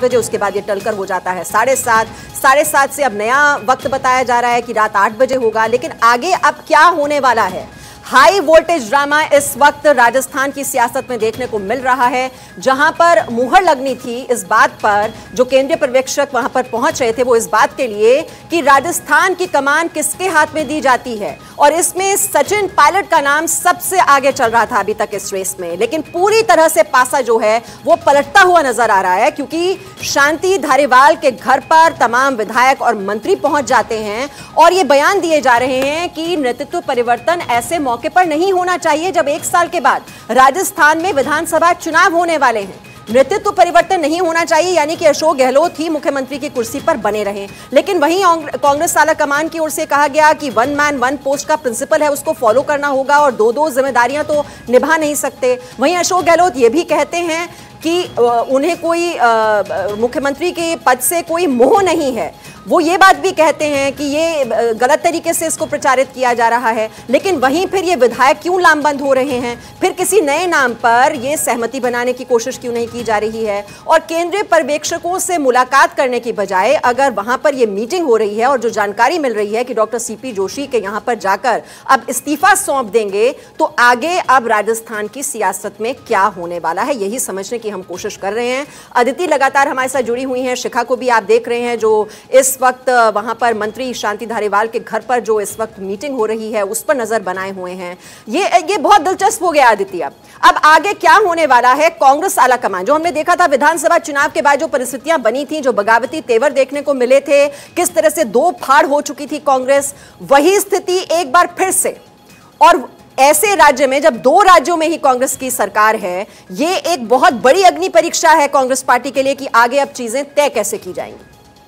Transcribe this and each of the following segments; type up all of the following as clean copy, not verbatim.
बजे, उसके बाद ये टलकर हो जाता है 7:30। 7:30 से अब नया वक्त बताया जा रहा है कि रात 8 बजे होगा। लेकिन आगे अब क्या होने वाला है? हाई वोल्टेज ड्रामा इस वक्त राजस्थान की सियासत में देखने को मिल रहा है, जहां पर मुहर लगनी थी इस बात पर, जो केंद्रीय पर्यवेक्षक वहां पर पहुंच रहे थे वो इस बात के लिए कि राजस्थान की कमान किसके हाथ में दी जाती है। और इसमें सचिन पायलट का नाम सबसे आगे चल रहा था अभी तक इस रेस में। लेकिन पूरी तरह से पासा जो है वो पलटता हुआ नजर आ रहा है, क्योंकि शांति धारीवाल के घर पर तमाम विधायक और मंत्री पहुंच जाते हैं और ये बयान दिए जा रहे हैं कि नेतृत्व परिवर्तन ऐसे मौके पर नहीं होना चाहिए जब 1 साल के बाद राजस्थान में विधानसभा चुनाव होने वाले हैं। नेतृत्व परिवर्तन नहीं होना चाहिए, यानी कि अशोक गहलोत ही मुख्यमंत्री की कुर्सी पर बने रहें। लेकिन वहीं कांग्रेस आला कमान की ओर से कहा गया कि 1 मैन 1 पोस्ट का प्रिंसिपल है, उसको फॉलो करना होगा और 2-2 जिम्मेदारियां तो निभा नहीं सकते। वहीं अशोक गहलोत ये भी कहते हैं कि उन्हें कोई मुख्यमंत्री के पद से कोई मोह नहीं है। वो ये बात भी कहते हैं कि ये गलत तरीके से इसको प्रचारित किया जा रहा है। लेकिन वहीं फिर ये विधायक क्यों लामबंद हो रहे हैं? फिर किसी नए नाम पर ये सहमति बनाने की कोशिश क्यों नहीं की जा रही है? और केंद्रीय पर्यवेक्षकों से मुलाकात करने की बजाय अगर वहां पर ये मीटिंग हो रही है और जो जानकारी मिल रही है कि डॉक्टर सीपी जोशी के यहां पर जाकर अब इस्तीफा सौंप देंगे, तो आगे अब राजस्थान की सियासत में क्या होने वाला है, यही समझने की हम कोशिश कर रहे हैं। अदिति लगातार हमारे साथ जुड़ी हुई हैं, शिखा को भी आप देख रहे हैं जो इस वक्त वहां पर मंत्री शांति धारीवाल के घर पर जो इस वक्त मीटिंग हो रही है उस पर नजर बनाए हुए हैं। ये बहुत दिलचस्प हो गया अदिति। अब आगे क्या होने वाला है? कांग्रेस आला कमान, जो हमने देखा था विधानसभा चुनाव के बाद जो परिस्थितियां बनी थी, जो बगावती तेवर देखने को मिले थे, किस तरह से 2 फाड़ हो चुकी थी कांग्रेस, वही स्थिति एक बार फिर से। और ऐसे राज्य में जब 2 राज्यों में ही कांग्रेस की सरकार है, ये एक बहुत बड़ी अग्नि परीक्षा है कांग्रेस पार्टी के लिए कि आगे अब चीजें तय कैसे की जाएंगी।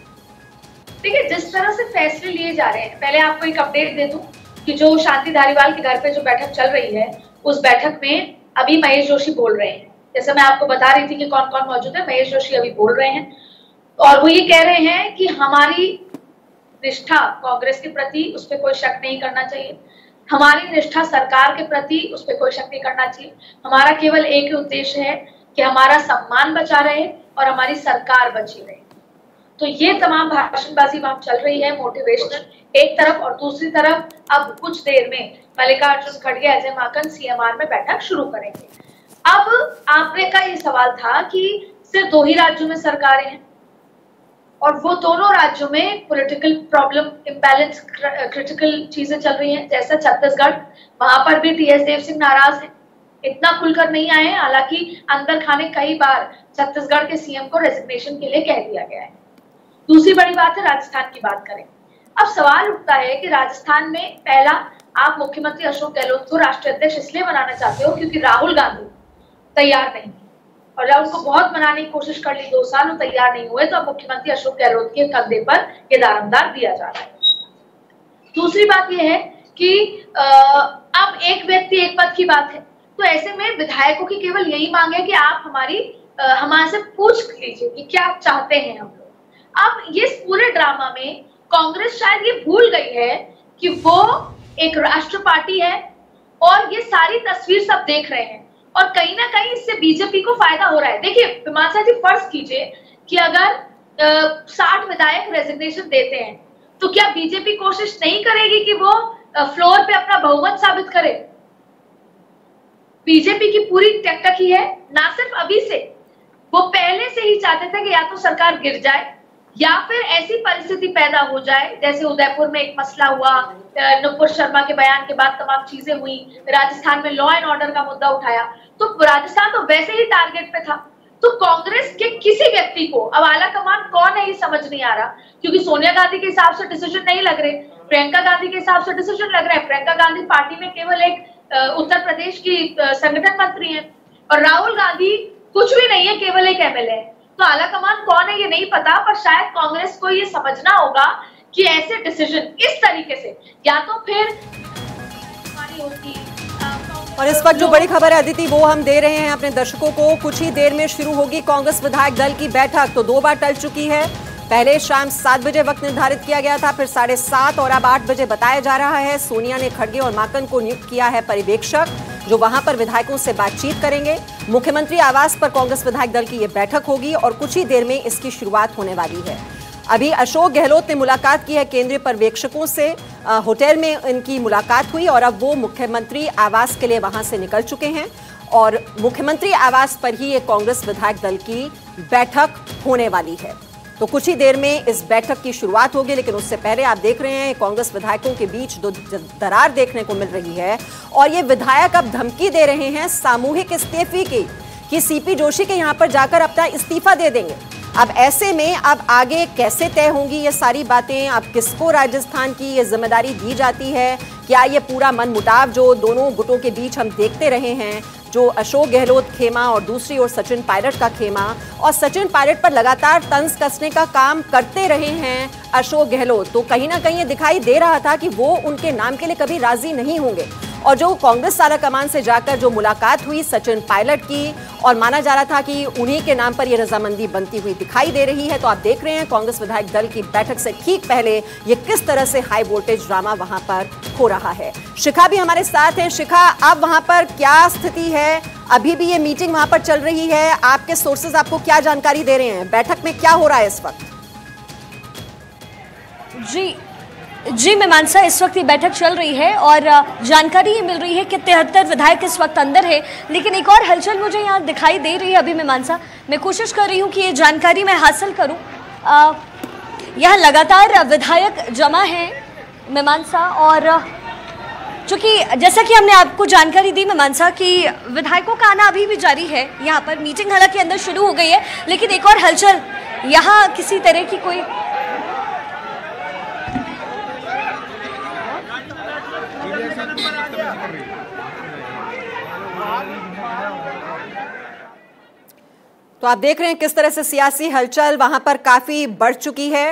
देखिए, जिस तरह से फैसले लिए जा रहे हैं, पहले आपको एक अपडेट दे दूं कि जो शांति धारीवाल के घर पे जो बैठक चल रही है, उस बैठक में अभी महेश जोशी बोल रहे हैं। जैसे मैं आपको बता रही थी कि कौन कौन मौजूद है, महेश जोशी अभी बोल रहे हैं और वो ये कह रहे हैं कि हमारी निष्ठा कांग्रेस के प्रति, उस पर कोई शक नहीं करना चाहिए। हमारी निष्ठा सरकार के प्रति, उस पर कोई शक नहीं करना चाहिए। हमारा केवल एक ही उद्देश्य है कि हमारा सम्मान बचा रहे और हमारी सरकार बची रहे। तो ये तमाम भाषणबाजी वहां चल रही है, मोटिवेशनल एक तरफ, और दूसरी तरफ अब कुछ देर में मल्लिकार्जुन खड़गे, अजय माकन सीएमआर में बैठक शुरू करेंगे। अब आपने का ये सवाल था कि सिर्फ 2 ही राज्यों में सरकारें हैं और वो दोनों राज्यों में पॉलिटिकल प्रॉब्लम, इम्बैलेंस, क्रिटिकल चीजें चल रही हैं। जैसा छत्तीसगढ़, वहां पर भी टीएस देव सिंह नाराज है, इतना खुलकर नहीं आए। हालांकि अंदर खाने कई बार छत्तीसगढ़ के सीएम को रेजिग्नेशन के लिए कह दिया गया है। दूसरी बड़ी बात है, राजस्थान की बात करें। अब सवाल उठता है कि राजस्थान में पहला, आप मुख्यमंत्री अशोक गहलोत को राष्ट्रीय अध्यक्ष इसलिए बनाना चाहते हो क्योंकि राहुल गांधी तैयार नहीं, और जब उनको बहुत मनाने की कोशिश कर ली 2 साल, वो तैयार नहीं हुए, तो अब मुख्यमंत्री अशोक गहलोत के कंधे पर ये दारोमदार दिया जा रहा है। दूसरी बात यह है कि अब एक व्यक्ति एक पद की बात है, तो ऐसे में विधायकों की केवल यही मांग है कि आप हमारे से पूछ लीजिए कि क्या आप चाहते हैं हम लोग। अब ये पूरे ड्रामा में कांग्रेस शायद ये भूल गई है कि वो एक राष्ट्र पार्टी है और ये सारी तस्वीर सब देख रहे हैं और कहीं ना कहीं इससे बीजेपी को फायदा हो रहा है। देखिए विमानसा जी, फर्ज कीजिए कि अगर 60 विधायक रेजिग्नेशन देते हैं, तो क्या बीजेपी कोशिश नहीं करेगी कि वो फ्लोर पे अपना बहुमत साबित करे? बीजेपी की पूरी टकटकी है, ना सिर्फ अभी से, वो पहले से ही चाहते थे कि या तो सरकार गिर जाए या फिर ऐसी परिस्थिति पैदा हो जाए जैसे उदयपुर में एक मसला हुआ, नुपुर शर्मा के बयान के बाद तमाम चीजें हुई, राजस्थान में लॉ एंड ऑर्डर का मुद्दा उठाया, तो राजस्थान तो वैसे ही टारगेट पे था। तो कांग्रेस के किसी व्यक्ति को अब आला कमान कौन है ये समझ नहीं आ रहा, क्योंकि सोनिया गांधी के हिसाब से डिसीजन नहीं लग रहे, प्रियंका गांधी के हिसाब से डिसीजन लग रहा है। प्रियंका गांधी पार्टी में केवल एक उत्तर प्रदेश की संगठन मंत्री है और राहुल गांधी कुछ भी नहीं है, केवल एक एमएलए है। तो आला कमान कौन है ये नहीं पता, पर शायद कांग्रेस को ये समझना होगा कि ऐसे डिसीजन इस तरीके से या तो फिर होती। और इस वक्त जो बड़ी खबर है अदिति, वो हम दे रहे हैं अपने दर्शकों को। कुछ ही देर में शुरू होगी कांग्रेस विधायक दल की बैठक। तो 2 बार टल चुकी है, पहले शाम 7 बजे वक्त निर्धारित किया गया था, फिर 7:30 और अब 8 बजे बताया जा रहा है। सोनिया ने खड़गे और माकन को नियुक्त किया है पर्यवेक्षक। जो वहां पर विधायकों से बातचीत करेंगे। मुख्यमंत्री आवास पर कांग्रेस विधायक दल की यह बैठक होगी और कुछ ही देर में इसकी शुरुआत होने वाली है। अभी अशोक गहलोत ने मुलाकात की है केंद्रीय पर्यवेक्षकों से, होटल में इनकी मुलाकात हुई और अब वो मुख्यमंत्री आवास के लिए वहां से निकल चुके हैं और मुख्यमंत्री आवास पर ही ये कांग्रेस विधायक दल की बैठक होने वाली है। तो कुछ ही देर में इस बैठक की शुरुआत होगी, लेकिन उससे पहले आप देख रहे हैं कांग्रेस विधायकों के बीच दो दरार देखने को मिल रही है और ये विधायक अब धमकी दे रहे हैं सामूहिक इस्तीफे की कि सीपी जोशी के यहां पर जाकर अपना इस्तीफा दे देंगे। अब ऐसे में अब आगे कैसे तय होंगी ये सारी बातें, अब किसको राजस्थान की ये जिम्मेदारी दी जाती है? क्या ये पूरा मनमुटाव जो दोनों गुटों के बीच हम देखते रहे हैं, जो अशोक गहलोत खेमा और दूसरी ओर सचिन पायलट का खेमा, और सचिन पायलट पर लगातार तंज कसने का काम करते रहे हैं अशोक गहलोत, तो कहीं ना कहीं ये दिखाई दे रहा था कि वो उनके नाम के लिए कभी राजी नहीं होंगे। और जो कांग्रेस आला कमान से जाकर जो मुलाकात हुई सचिन पायलट की और माना जा रहा था कि उन्हीं के नाम पर ये रजामंदी बनती हुई दिखाई दे रही है। तो आप देख रहे हैं कांग्रेस विधायक दल की बैठक से ठीक पहले ये किस तरह से हाई वोल्टेज ड्रामा वहां पर हो रहा है। शिखा भी हमारे साथ है। शिखा, अब वहां पर क्या स्थिति है? अभी भी ये मीटिंग वहां पर चल रही है, आपके सोर्सेज आपको क्या जानकारी दे रहे हैं? बैठक में क्या हो रहा है इस वक्त? जी मीमांसा, इस वक्त ये बैठक चल रही है और जानकारी ये मिल रही है कि 73 विधायक इस वक्त अंदर है, लेकिन एक और हलचल मुझे यहाँ दिखाई दे रही है अभी मीमांसा। मैं कोशिश कर रही हूँ कि ये जानकारी मैं हासिल करूँ। यहाँ लगातार विधायक जमा है मीमांसा, और चूँकि जैसा कि हमने आपको जानकारी दी मीमांसा कि विधायकों का आना अभी भी जारी है यहाँ पर। मीटिंग हालांकि अंदर शुरू हो गई है, लेकिन एक और हलचल यहाँ किसी तरह की कोई तो आप देख रहे हैं किस तरह से सियासी हलचल वहां पर काफी बढ़ चुकी है।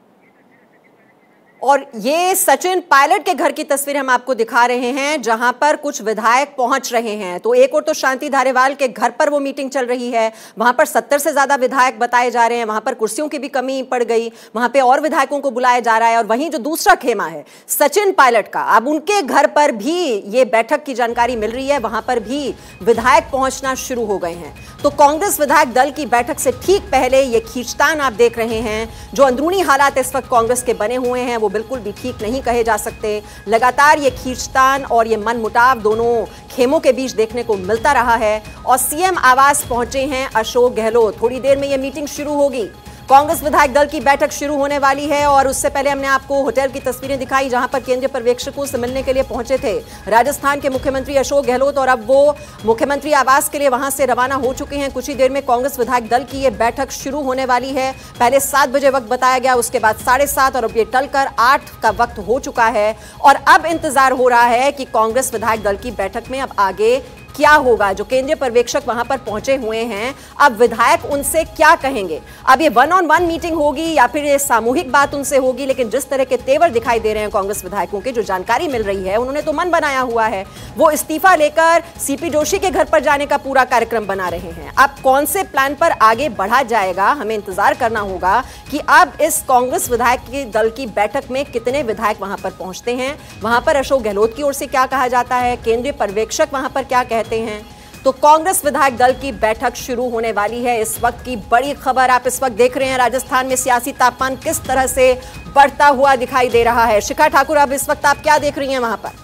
और ये सचिन पायलट के घर की तस्वीर हम आपको दिखा रहे हैं जहां पर कुछ विधायक पहुंच रहे हैं। तो एक और तो शांति धारीवाल के घर पर वो मीटिंग चल रही है, वहां पर 70 से ज्यादा विधायक बताए जा रहे हैं, वहां पर कुर्सियों की भी कमी पड़ गई, वहां पे और विधायकों को बुलाया जा रहा है। और वहीं जो दूसरा खेमा है सचिन पायलट का, अब उनके घर पर भी ये बैठक की जानकारी मिल रही है, वहां पर भी विधायक पहुंचना शुरू हो गए हैं। तो कांग्रेस विधायक दल की बैठक से ठीक पहले ये खींचतान आप देख रहे हैं। जो अंदरूनी हालात इस वक्त कांग्रेस के बने हुए हैं वो बिल्कुल भी ठीक नहीं कहे जा सकते। लगातार ये खींचतान और ये मनमुटाव दोनों खेमों के बीच देखने को मिलता रहा है। और सीएम आवास पहुंचे हैं अशोक गहलोत। थोड़ी देर में ये मीटिंग शुरू होगी, कांग्रेस विधायक दल की बैठक शुरू होने वाली है। और उससे पहले हमने आपको होटल की तस्वीरें दिखाई जहां पर केंद्रीय पर्यवेक्षकों से मिलने के लिए पहुंचे थे राजस्थान के मुख्यमंत्री अशोक गहलोत, और अब वो मुख्यमंत्री आवास के लिए वहां से रवाना हो चुके हैं। कुछ ही देर में कांग्रेस विधायक दल की ये बैठक शुरू होने वाली है। पहले 7 बजे वक्त बताया गया, उसके बाद 7:30 और अब ये टलकर 8 का वक्त हो चुका है। और अब इंतजार हो रहा है कि कांग्रेस विधायक दल की बैठक में अब आगे क्या होगा। जो केंद्रीय पर्यवेक्षक वहां पर पहुंचे हुए हैं, अब विधायक उनसे क्या कहेंगे? अब ये 1-on-1 मीटिंग होगी या फिर ये सामूहिक बात उनसे होगी? लेकिन जिस तरह के तेवर दिखाई दे रहे हैं कांग्रेस विधायकों के, जो जानकारी मिल रही है, उन्होंने तो मन बनाया हुआ है, वो इस्तीफा लेकर सीपी जोशी के घर पर जाने का पूरा कार्यक्रम बना रहे हैं। अब कौन से प्लान पर आगे बढ़ा जाएगा, हमें इंतजार करना होगा कि अब इस कांग्रेस विधायक की दल की बैठक में कितने विधायक वहां पर पहुंचते हैं, वहां पर अशोक गहलोत की ओर से क्या कहा जाता है, केंद्रीय पर्यवेक्षक वहां पर क्या कहते हैं। तो कांग्रेस विधायक दल की बैठक शुरू होने वाली है। इस वक्त की बड़ी खबर आप इस वक्त देख रहे हैं, राजस्थान में सियासी तापमान किस तरह से बढ़ता हुआ दिखाई दे रहा है। शिखा ठाकुर, अब इस वक्त आप क्या देख रही हैं वहां पर?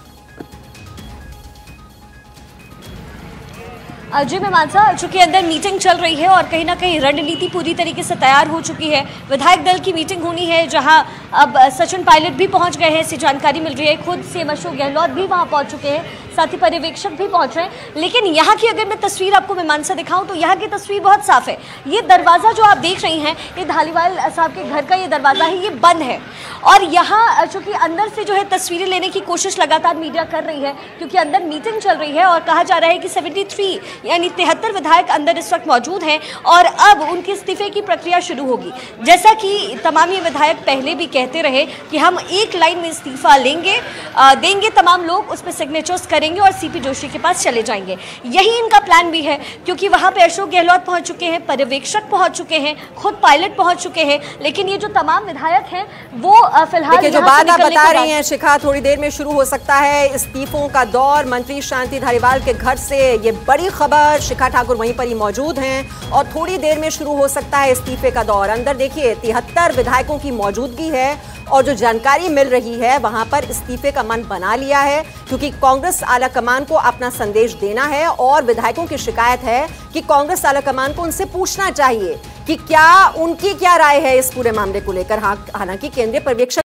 जी मीमांसा, चूंकि अंदर मीटिंग चल रही है और कहीं ना कहीं रणनीति पूरी तरीके से तैयार हो चुकी है। विधायक दल की मीटिंग होनी है जहां अब सचिन पायलट भी पहुंच गए हैं, ऐसी जानकारी मिल रही है। खुद सीएम अशोक गहलोत भी वहां पहुंच चुके हैं, साथ ही पर्यवेक्षक भी पहुंच रहे हैं। लेकिन यहाँ की अगर मैं तस्वीर आपको मीमांसा दिखाऊं तो यहाँ की तस्वीर बहुत साफ है। ये दरवाज़ा जो आप देख रही हैं, ये धालीवाल साहब के घर का ये दरवाज़ा है, ये बंद है। और यहाँ चूँकि अंदर से जो है तस्वीरें लेने की कोशिश लगातार मीडिया कर रही है, क्योंकि अंदर मीटिंग चल रही है और कहा जा रहा है कि 73 यानी 73 विधायक अंदर इस वक्त मौजूद हैं और अब उनके इस्तीफे की प्रक्रिया शुरू होगी। जैसा कि तमाम ये विधायक पहले भी कहते रहे कि हम एक लाइन में इस्तीफा लेंगे, देंगे, तमाम लोग उस पर सिग्नेचर्स करेंगे करेंगे और सीपी जोशी के पास चले जाएंगे। यही इनका प्लान भी है, क्योंकि वहां पे अशोक गहलोत पहुंच चुके हैं, पर्यवेक्षक पहुंच चुके हैं, खुद पायलट पहुंच चुके हैं, लेकिन ये जो तमाम विधायक हैं वो फिलहाल जो बात आप बता रही हैं शिखा, थोड़ी देर में शुरू हो सकता है इस्तीफों का दौर। मंत्री शांति धारीवाल के घर से ये बड़ी खबर, शिखा ठाकुर वहीं पर ही मौजूद हैं और थोड़ी देर में शुरू हो सकता है इस्तीफे का दौर। अंदर देखिए 73 विधायकों की मौजूदगी है और जो जानकारी मिल रही है वहां पर इस्तीफे का मन बना लिया है, क्योंकि कांग्रेस आलाकमान को अपना संदेश देना है और विधायकों की शिकायत है कि कांग्रेस आलाकमान को उनसे पूछना चाहिए कि क्या उनकी क्या राय है इस पूरे मामले को लेकर। हालांकि केंद्रीय पर्यवेक्षक